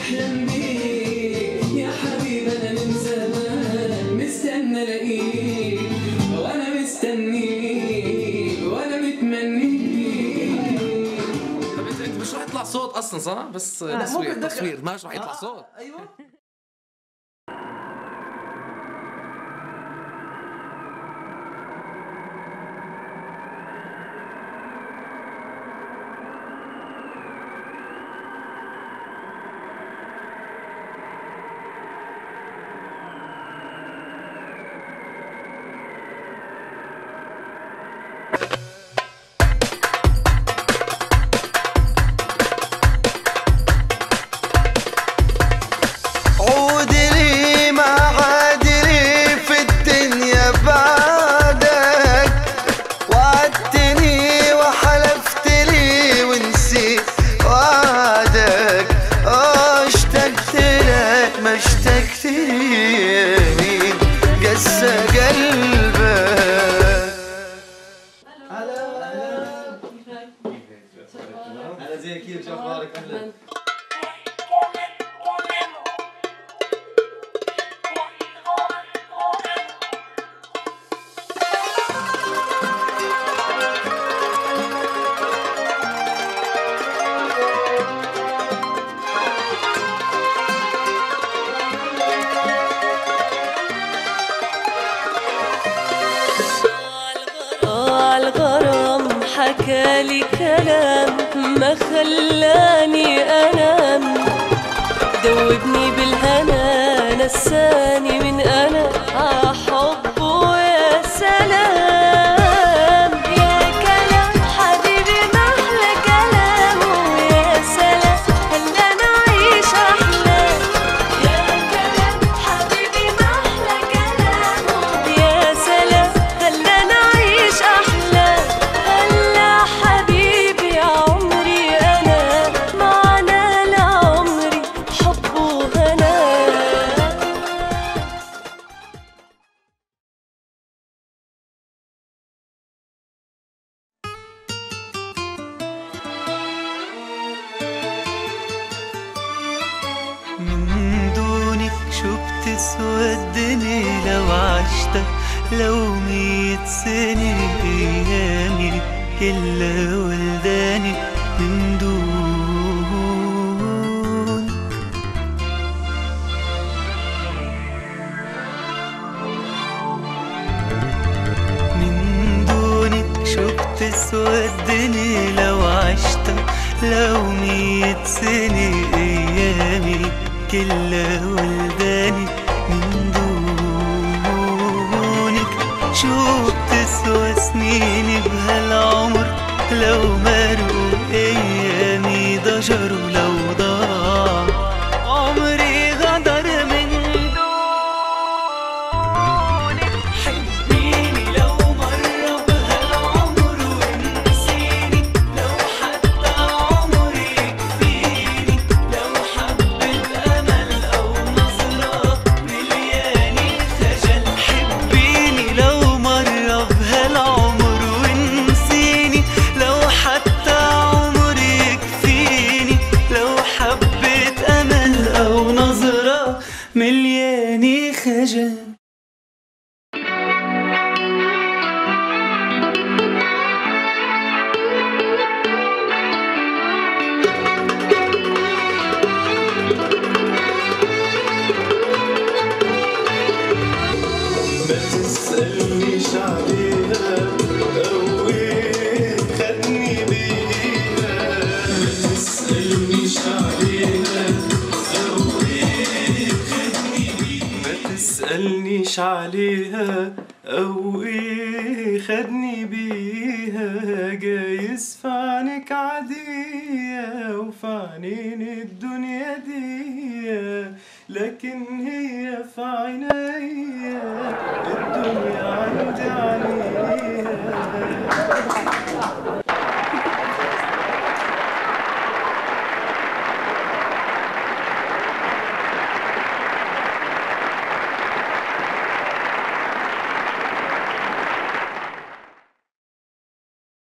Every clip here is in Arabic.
بحلم بيك يا حبيب، انا من زمان مستنى الاقيك، وانا مستنيك وانا متمنيك. طب انت مش رح يطلع صوت اصلا صح؟ بس تصوير مش رح يطلع صوت. ايوه حكالي كلام ما خلاني انام، دوبني بالهنا نساني من انا حبه يا سلام. يا كلام حبيبي محلى كلامه، يا سلام هلا نعيش احلام. يا كلام حبيبي محلى كلامه، يا سلام هلا نعيش احلام. هلا حبيبي عمري انا معنا لعمري حب وهنا. من دونك شو بتسودني لو عشت لو 100 سنة، أيامي كلها ولداني من دونك. من دونك شو بتسودني لو عشت لو 100 سنة، أيامي كلها ولداني من دونك. شو بتسوى سنيني بهالعمر لو مرقوا أيامي ضجر، ولو ضاع عمري غدر من دونك. حبيني لو مرة بهالعمر ونسيني، لو حتى عمري يكفيني، لو حبة أمل أو نظرة ملياني خجل. حبيني لو مرة بهالعمر ونسيني، لو حتى عمري يكفيني، لو حبة أمل أو نظرة ملياني خجل. ما تسألنيش عليها أو إيه خدني بيها، ما تسألنيش عليها أو إيه خدني بيها، ما تسألنيش عليها أو إيه خدني بيها. جايز فعنك عادية وفعنين الدنيا دي، لكن هي في عينيا الدنيا عندي عليها.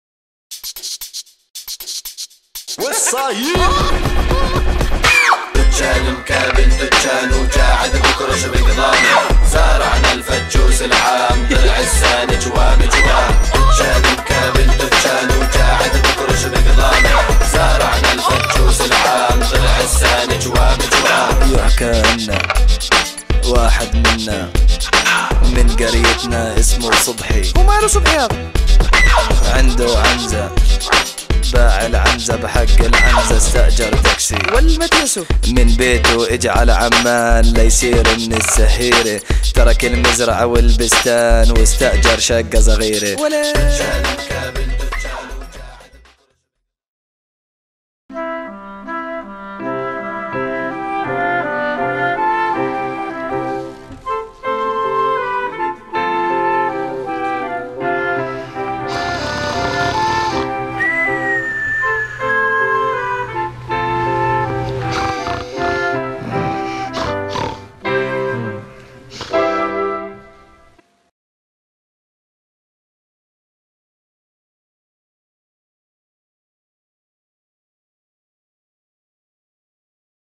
والصاير دجان مكابل دجان وقاعد بكرش بقضامه زارعنا الفجوس العام طلع السان جوام جوام دجان مكابل دجان وقاعد بكرش بقضامه زارعنا الفجوس العام طلع السان جوام جوام. يحكى عنا واحد منا من قريتنا اسمه صبحي. وماله صبحي هذا؟ عنده عنزة باع العنزة بحق العنزة استأجر تاكسي والمتيسو من بيته اجى على عمان ليصير من السهيرة ترك المزرعة والبستان واستأجر شقة صغيرة. ولا